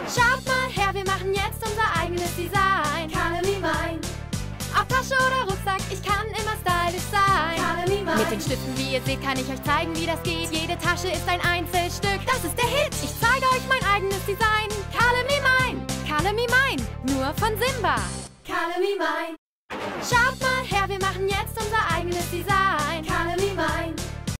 Schaut mal her, wir machen jetzt unser eigenes Design. Color Me Mine. Ob Tasche oder Rucksack, ich kann immer stylisch sein. Color Me Mine. Mit den Stiften, wie ihr seht, kann ich euch zeigen, wie das geht. Jede Tasche ist ein Einzelstück, das ist der Hit. Ich zeige euch mein eigenes Design. Color Me Mine. Color Me Mine. Nur von Simba. Color Me Mine. Schaut mal her, wir machen jetzt unser eigenes Design. Color Me Mine.